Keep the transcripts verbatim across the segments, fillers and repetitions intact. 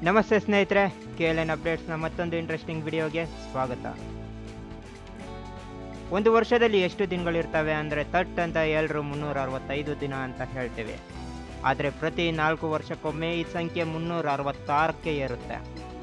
ನಮಸ್ತೆ ಸ್ನೇಹಿತರೆ, K L N ಅಪ್ಡೇಟ್ಸ್ನ ಮತ್ತೊಂದು ಇಂಟ್ರೆಸ್ಟಿಂಗ್ ವಿಡಿಯೋಗೆ ಸ್ವಾಗತ. ಒಂದು ವರ್ಷದಲ್ಲಿ ಎಷ್ಟು ದಿನಗಳಿರ್ತವೆ ಅಂದರೆ ತಟ್ ಅಂತ ಎಲ್ಲರೂ ಮುನ್ನೂರ ಅರವತ್ತೈದು ದಿನ ಅಂತ ಹೇಳ್ತೇವೆ. ಆದರೆ ಪ್ರತಿ ನಾಲ್ಕು ವರ್ಷಕ್ಕೊಮ್ಮೆ ಈ ಸಂಖ್ಯೆ ಮುನ್ನೂರ ಅರವತ್ತಾರಕ್ಕೆ ಏರುತ್ತೆ.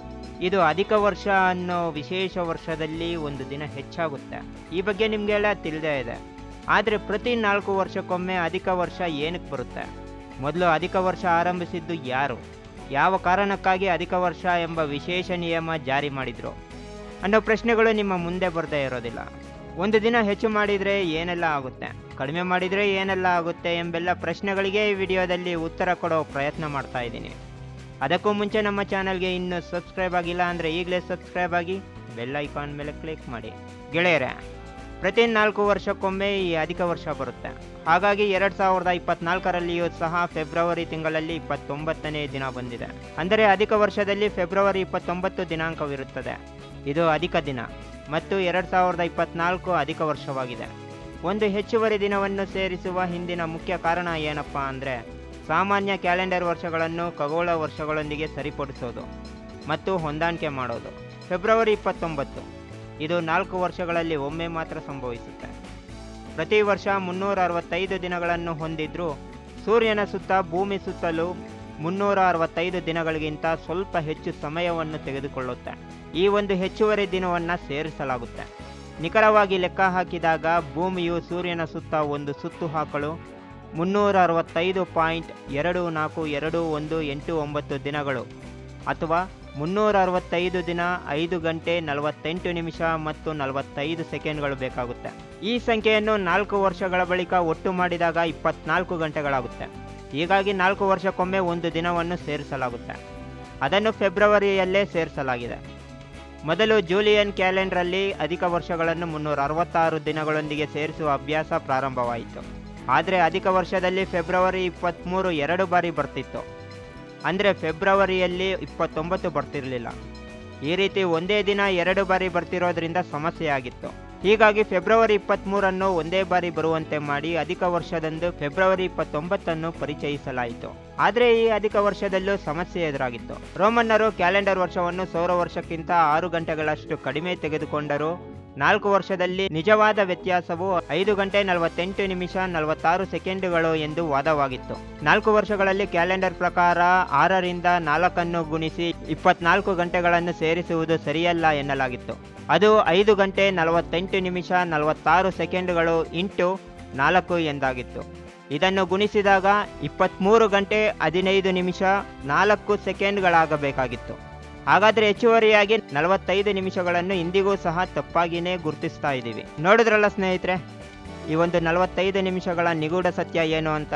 ಇದು ಅಧಿಕ ವರ್ಷ ಅನ್ನೋ ವಿಶೇಷ ವರ್ಷದಲ್ಲಿ ಒಂದು ದಿನ ಹೆಚ್ಚಾಗುತ್ತೆ. ಈ ಬಗ್ಗೆ ನಿಮಗೆಲ್ಲ ತಿಳಿದೇ ಇದೆ. ಆದರೆ ಪ್ರತಿ ನಾಲ್ಕು ವರ್ಷಕ್ಕೊಮ್ಮೆ ಅಧಿಕ ವರ್ಷ ಏನಕ್ಕೆ ಬರುತ್ತೆ? ಮೊದಲು ಅಧಿಕ ವರ್ಷ ಆರಂಭಿಸಿದ್ದು ಯಾರು? ಯಾವ ಕಾರಣಕ್ಕಾಗಿ ಅಧಿಕ ವರ್ಷ ಎಂಬ ವಿಶೇಷ ನಿಯಮ ಜಾರಿ ಮಾಡಿದ್ರು ಅನ್ನೋ ಪ್ರಶ್ನೆಗಳು ನಿಮ್ಮ ಮುಂದೆ ಬರದೇ ಇರೋದಿಲ್ಲ. ಒಂದು ದಿನ ಹೆಚ್ಚು ಮಾಡಿದರೆ ಏನೆಲ್ಲ ಆಗುತ್ತೆ, ಕಡಿಮೆ ಮಾಡಿದರೆ ಏನೆಲ್ಲ ಆಗುತ್ತೆ ಎಂಬೆಲ್ಲ ಪ್ರಶ್ನೆಗಳಿಗೆ ಈ ವಿಡಿಯೋದಲ್ಲಿ ಉತ್ತರ ಕೊಡೋ ಪ್ರಯತ್ನ ಮಾಡ್ತಾ ಇದ್ದೀನಿ. ಅದಕ್ಕೂ ಮುಂಚೆ ನಮ್ಮ ಚಾನಲ್ಗೆ ಇನ್ನೂ ಸಬ್ಸ್ಕ್ರೈಬ್ ಆಗಿಲ್ಲ ಅಂದರೆ ಈಗಲೇ ಸಬ್ಸ್ಕ್ರೈಬ್ ಆಗಿ ಬೆಲ್ ಐಕಾನ್ ಮೇಲೆ ಕ್ಲಿಕ್ ಮಾಡಿ. ಗೆಳೆಯರೆ, ಪ್ರತಿ ನಾಲ್ಕು ವರ್ಷಕ್ಕೊಮ್ಮೆ ಈ ಅಧಿಕ ವರ್ಷ ಬರುತ್ತೆ. ಹಾಗಾಗಿ ಎರಡು ಸಾವಿರದ ಇಪ್ಪತ್ನಾಲ್ಕರಲ್ಲಿಯೂ ಸಹ ಫೆಬ್ರವರಿ ತಿಂಗಳಲ್ಲಿ ಇಪ್ಪತ್ತೊಂಬತ್ತನೇ ದಿನ ಬಂದಿದೆ. ಅಂದರೆ ಅಧಿಕ ವರ್ಷದಲ್ಲಿ ಫೆಬ್ರವರಿ ಇಪ್ಪತ್ತೊಂಬತ್ತು ದಿನಾಂಕವಿರುತ್ತದೆ. ಇದು ಅಧಿಕ ದಿನ ಮತ್ತು ಎರಡು ಸಾವಿರದ ಇಪ್ಪತ್ನಾಲ್ಕು ಅಧಿಕ ವರ್ಷವಾಗಿದೆ. ಒಂದು ಹೆಚ್ಚುವರಿ ದಿನವನ್ನು ಸೇರಿಸುವ ಹಿಂದಿನ ಮುಖ್ಯ ಕಾರಣ ಏನಪ್ಪ ಅಂದರೆ ಸಾಮಾನ್ಯ ಕ್ಯಾಲೆಂಡರ್ ವರ್ಷಗಳನ್ನು ಖಗೋಳ ವರ್ಷಗಳೊಂದಿಗೆ ಸರಿಪಡಿಸೋದು ಮತ್ತು ಹೊಂದಾಣಿಕೆ ಮಾಡೋದು. ಫೆಬ್ರವರಿ ಇಪ್ಪತ್ತೊಂಬತ್ತು ಇದು ನಾಲ್ಕು ವರ್ಷಗಳಲ್ಲಿ ಒಮ್ಮೆ ಮಾತ್ರ ಸಂಭವಿಸುತ್ತೆ. ಪ್ರತಿ ವರ್ಷ ಮುನ್ನೂರ ಅರವತ್ತೈದು ದಿನಗಳನ್ನು ಹೊಂದಿದ್ರೂ ಸೂರ್ಯನ ಸುತ್ತ ಭೂಮಿ ಸುತ್ತಲೂ ಮುನ್ನೂರ ಅರವತ್ತೈದು ದಿನಗಳಿಗಿಂತ ಸ್ವಲ್ಪ ಹೆಚ್ಚು ಸಮಯವನ್ನು ತೆಗೆದುಕೊಳ್ಳುತ್ತೆ. ಈ ಒಂದು ಹೆಚ್ಚುವರಿ ದಿನವನ್ನು ಸೇರಿಸಲಾಗುತ್ತೆ. ನಿಖರವಾಗಿ ಲೆಕ್ಕ ಹಾಕಿದಾಗ ಭೂಮಿಯು ಸೂರ್ಯನ ಸುತ್ತ ಒಂದು ಸುತ್ತು ಹಾಕಲು ಮುನ್ನೂರ ಅರವತ್ತೈದು ಪಾಯಿಂಟ್ ಎರಡು ನಾಲ್ಕು ಎರಡು ಒಂದು ಎಂಟು ಒಂಬತ್ತು ದಿನಗಳು ಅಥವಾ ಮುನ್ನೂರ ಅರವತ್ತೈದು ದಿನ ಐದು ಗಂಟೆ ನಲವತ್ತೆಂಟು ನಿಮಿಷ ಮತ್ತು ನಲವತ್ತೈದು ಸೆಕೆಂಡ್ಗಳು ಬೇಕಾಗುತ್ತೆ. ಈ ಸಂಖ್ಯೆಯನ್ನು ನಾಲ್ಕು ವರ್ಷಗಳ ಬಳಿಕ ಒಟ್ಟು ಮಾಡಿದಾಗ ಇಪ್ಪತ್ನಾಲ್ಕು ಗಂಟೆಗಳಾಗುತ್ತೆ. ಹೀಗಾಗಿ ನಾಲ್ಕು ವರ್ಷಕ್ಕೊಮ್ಮೆ ಒಂದು ದಿನವನ್ನು ಸೇರಿಸಲಾಗುತ್ತೆ. ಅದನ್ನು ಫೆಬ್ರವರಿಯಲ್ಲೇ ಸೇರಿಸಲಾಗಿದೆ. ಮೊದಲು ಜೂಲಿಯನ್ ಕ್ಯಾಲೆಂಡರಲ್ಲಿ ಅಧಿಕ ವರ್ಷಗಳನ್ನು ಮುನ್ನೂರ ಅರವತ್ತಾರು ದಿನಗಳೊಂದಿಗೆ ಸೇರಿಸುವ ಅಭ್ಯಾಸ ಪ್ರಾರಂಭವಾಯಿತು. ಆದರೆ ಅಧಿಕ ವರ್ಷದಲ್ಲಿ ಫೆಬ್ರವರಿ ಇಪ್ಪತ್ತ್ಮೂರು ಎರಡು ಬಾರಿ ಬರ್ತಿತ್ತು. ಅಂದರೆ ಫೆಬ್ರವರಿಯಲ್ಲಿ ಇಪ್ಪತ್ತೊಂಬತ್ತು ಬರ್ತಿರಲಿಲ್ಲ. ಈ ರೀತಿ ಒಂದೇ ದಿನ ಎರಡು ಬಾರಿ ಬರ್ತಿರೋದ್ರಿಂದ ಸಮಸ್ಯೆ ಆಗಿತ್ತು. ಹೀಗಾಗಿ ಫೆಬ್ರವರಿ ಇಪ್ಪತ್ತ್ಮೂರನ್ನು ಒಂದೇ ಬಾರಿ ಬರುವಂತೆ ಮಾಡಿ ಅಧಿಕ ವರ್ಷದಂದು ಫೆಬ್ರವರಿ ಇಪ್ಪತ್ತೊಂಬತ್ತನ್ನು ಪರಿಚಯಿಸಲಾಯಿತು. ಆದರೆ ಈ ಅಧಿಕ ವರ್ಷದಲ್ಲೂ ಸಮಸ್ಯೆ ಎದುರಾಗಿತ್ತು. ರೋಮನ್ನರು ಕ್ಯಾಲೆಂಡರ್ ವರ್ಷವನ್ನು ಸೌರ ವರ್ಷಕ್ಕಿಂತ ಆರು ಗಂಟೆಗಳಷ್ಟು ಕಡಿಮೆ ತೆಗೆದುಕೊಂಡರು. ನಾಲ್ಕು ವರ್ಷದಲ್ಲಿ ನಿಜವಾದ ವ್ಯತ್ಯಾಸವು ಐದು ಗಂಟೆ ನಲವತ್ತೆಂಟು ನಿಮಿಷ ನಲವತ್ತಾರು ಸೆಕೆಂಡುಗಳು ಎಂದು ವಾದವಾಗಿತ್ತು. ನಾಲ್ಕು ವರ್ಷಗಳಲ್ಲಿ ಕ್ಯಾಲೆಂಡರ್ ಪ್ರಕಾರ ಆರರಿಂದ ನಾಲ್ಕನ್ನು ಗುಣಿಸಿ ಇಪ್ಪತ್ನಾಲ್ಕು ಗಂಟೆಗಳನ್ನು ಸೇರಿಸುವುದು ಸರಿಯಲ್ಲ ಎನ್ನಲಾಗಿತ್ತು. ಅದು ಐದು ಗಂಟೆ ನಲವತ್ತೆಂಟು ನಿಮಿಷ ನಲವತ್ತಾರು ಸೆಕೆಂಡುಗಳು ಇಂಟು ನಾಲ್ಕು ಎಂದಾಗಿತ್ತು. ಇದನ್ನು ಗುಣಿಸಿದಾಗ ಇಪ್ಪತ್ತ್ಮೂರು ಗಂಟೆ ಹದಿನೈದು ನಿಮಿಷ ನಾಲ್ಕು ಸೆಕೆಂಡ್ಗಳಾಗಬೇಕಾಗಿತ್ತು. ಹಾಗಾದರೆ ಹೆಚ್ಚುವರಿಯಾಗಿ ನಲವತ್ತೈದು ನಿಮಿಷಗಳನ್ನು ಇಂದಿಗೂ ಸಹ ತಪ್ಪಾಗಿಯೇ ಗುರುತಿಸ್ತಾ ಇದ್ದೀವಿ. ನೋಡಿದ್ರಲ್ಲ ಸ್ನೇಹಿತರೆ, ಈ ಒಂದು ನಲವತ್ತೈದು ನಿಮಿಷಗಳ ನಿಗೂಢ ಸತ್ಯ ಏನು ಅಂತ.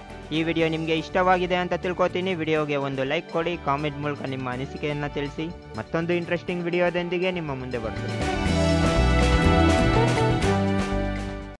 ಈ ವಿಡಿಯೋ ನಿಮಗೆ ಇಷ್ಟವಾಗಿದೆ ಅಂತ ತಿಳ್ಕೊತೀನಿ. ವಿಡಿಯೋಗೆ ಒಂದು ಲೈಕ್ ಕೊಡಿ, ಕಾಮೆಂಟ್ ಮೂಲಕ ನಿಮ್ಮ ಅನಿಸಿಕೆಯನ್ನು ತಿಳಿಸಿ. ಮತ್ತೊಂದು ಇಂಟ್ರೆಸ್ಟಿಂಗ್ ವಿಡಿಯೋದೊಂದಿಗೆ ನಿಮ್ಮ ಮುಂದೆ ಬರ್ತೀನಿ.